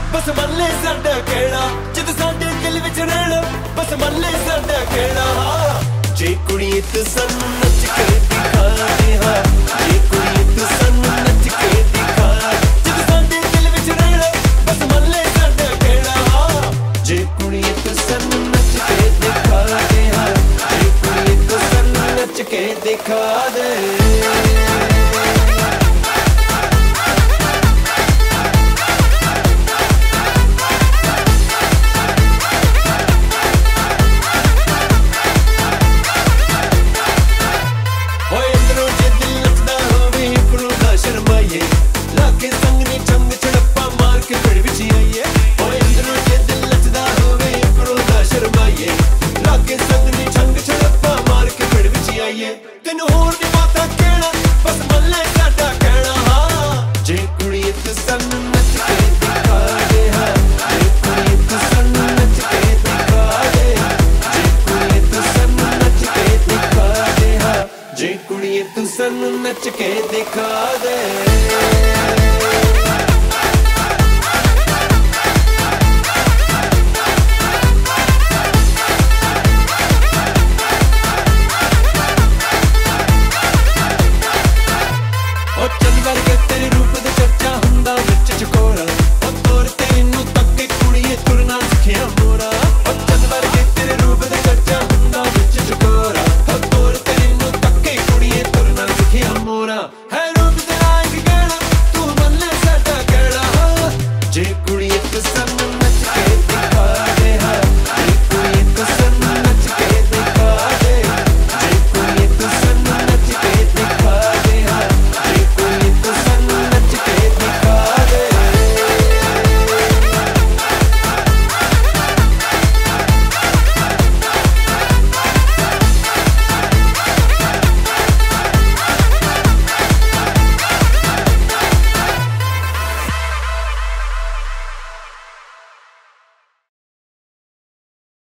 बस मन ले साडा कहना जद साडे दिल विच रहना बस मन ले साडा कहना जे कुड़ी तू सानू नच के दिखा दे हां जे कुड़ी तू सानू नच के दिखा जद साडे दिल विच रहना बस मन ले साडा कहना जे कुड़ी तू सानू नच के दिखा दे हां जे कुड़ी तू सानू नच के दिखा दे तेन होर दी बातां कहना बस मन ले साडा कहना जे कुड़ी तू सानू नच के दिखा दे हां जे कुड़ी तू सानू नच के दिखा दे जे कुड़ी तू सानू नच के दिखा दे हां जे कुड़ी तू सानू नच के दिखा दे